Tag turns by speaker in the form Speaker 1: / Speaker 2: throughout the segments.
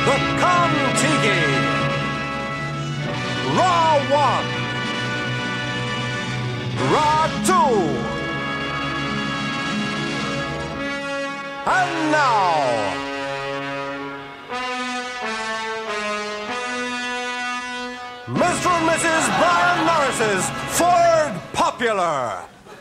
Speaker 1: the Kontiki. Ra 1. Ra 2. And now, Mr. and Mrs. Brian Norris's Ford Popular.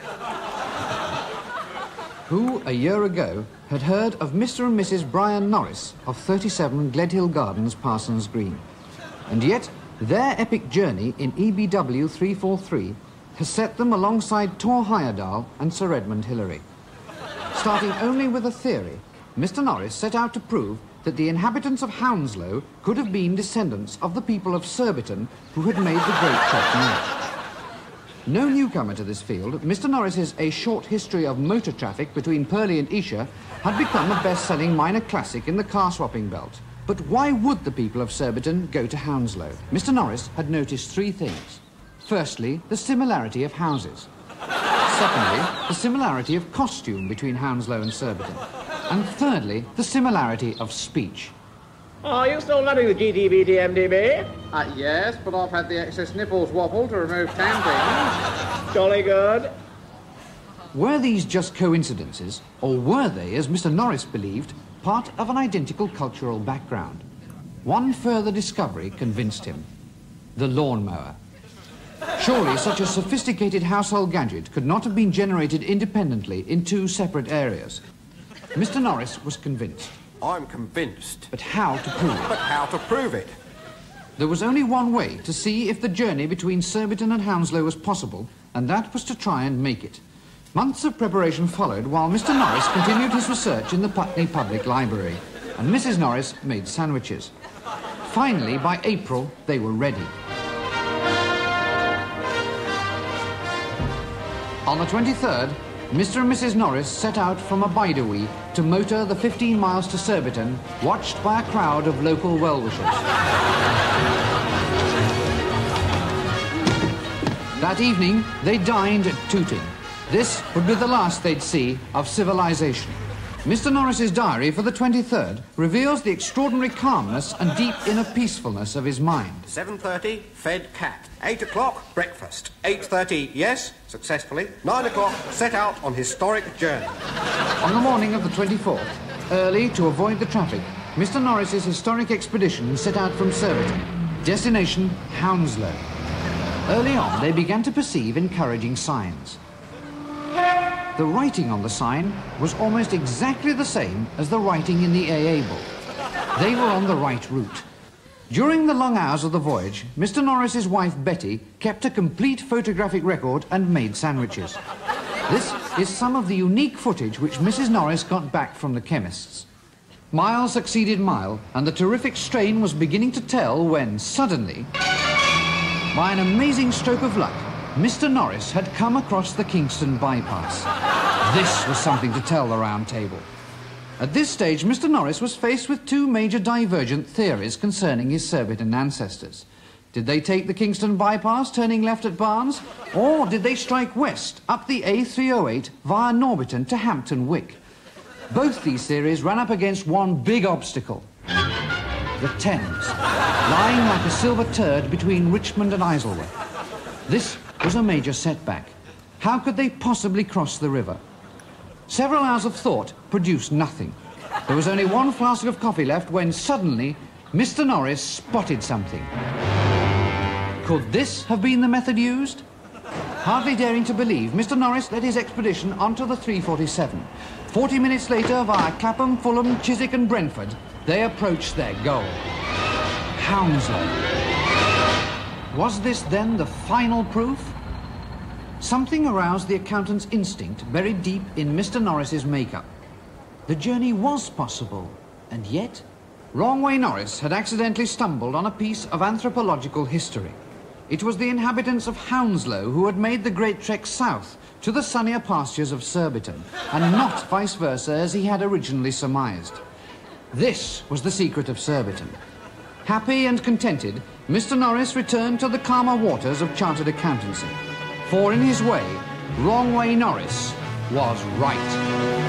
Speaker 2: Who, a year ago, had heard of Mr. and Mrs. Brian Norris of 37 Gledhill Gardens, Parsons Green. And yet, their epic journey in EBW 343 has set them alongside Tor Heyerdahl and Sir Edmund Hillary. Starting only with a theory, Mr. Norris set out to prove that the inhabitants of Hounslow could have been descendants of the people of Surbiton who had made the Great Trek North. No newcomer to this field, Mr. Norris's A Short History of Motor Traffic Between Purley and Esher had become a best-selling minor classic in the car-swapping belt. But why would the people of Surbiton go to Hounslow? Mr. Norris had noticed three things. Firstly, the similarity of houses. Secondly, the similarity of costume between Hounslow and Surbiton. And thirdly, the similarity of speech.
Speaker 3: Are you still running the GTBT MDB?
Speaker 4: Yes, but I've had the excess nipples wobble to remove tandem.
Speaker 3: Jolly good.
Speaker 2: Were these just coincidences, or were they, as Mr. Norris believed, part of an identical cultural background? One further discovery convinced him. The lawnmower. Surely such a sophisticated household gadget could not have been generated independently in two separate areas. Mr. Norris was convinced.
Speaker 1: I'm convinced.
Speaker 2: But how to prove it?
Speaker 1: But how to prove it?
Speaker 2: There was only one way to see if the journey between Surbiton and Hounslow was possible, and that was to try and make it. Months of preparation followed while Mr. Norris continued his research in the Putney Public Library, and Mrs. Norris made sandwiches. Finally, by April, they were ready. On the 23rd, Mr. and Mrs. Norris set out from Abaidawi to motor the 15 miles to Surbiton, watched by a crowd of local well-wishers. That evening, they dined at Tooting. This would be the last they'd see of civilization. Mr. Norris's diary for the 23rd reveals the extraordinary calmness and deep inner peacefulness of his mind.
Speaker 1: 7:30, fed cat. 8 o'clock, breakfast. 8:30, yes, successfully. 9 o'clock, set out on historic journey.
Speaker 2: On the morning of the 24th, early to avoid the traffic, Mr. Norris's historic expedition set out from Surbiton. Destination, Hounslow. Early on, they began to perceive encouraging signs. The writing on the sign was almost exactly the same as the writing in the AA book. They were on the right route. During the long hours of the voyage, Mr. Norris's wife Betty kept a complete photographic record and made sandwiches. This is some of the unique footage which Mrs. Norris got back from the chemists. Mile succeeded mile, and the terrific strain was beginning to tell when, suddenly, by an amazing stroke of luck, Mr. Norris had come across the Kingston bypass. This was something to tell the round table. At this stage, Mr. Norris was faced with two major divergent theories concerning his Surbiton ancestors. Did they take the Kingston bypass, turning left at Barnes, or did they strike west up the A308 via Norbiton to Hampton Wick? Both these theories ran up against one big obstacle: the Thames, lying like a silver turd between Richmond and Isleworth. This was a major setback. How could they possibly cross the river? Several hours of thought produced nothing. There was only one flask of coffee left when suddenly Mr. Norris spotted something. Could this have been the method used? Hardly daring to believe, Mr. Norris led his expedition onto the 347. 40 minutes later, via Clapham, Fulham, Chiswick and Brentford, they approached their goal. Hounslow. Was this then the final proof? Something aroused the accountant's instinct buried deep in Mr. Norris's makeup. The journey was possible, and yet Longway Norris had accidentally stumbled on a piece of anthropological history. It was the inhabitants of Hounslow who had made the great trek south to the sunnier pastures of Surbiton, and not vice versa as he had originally surmised. This was the secret of Surbiton. Happy and contented, Mr. Norris returned to the calmer waters of chartered accountancy. For in his way, Longway Norris was right.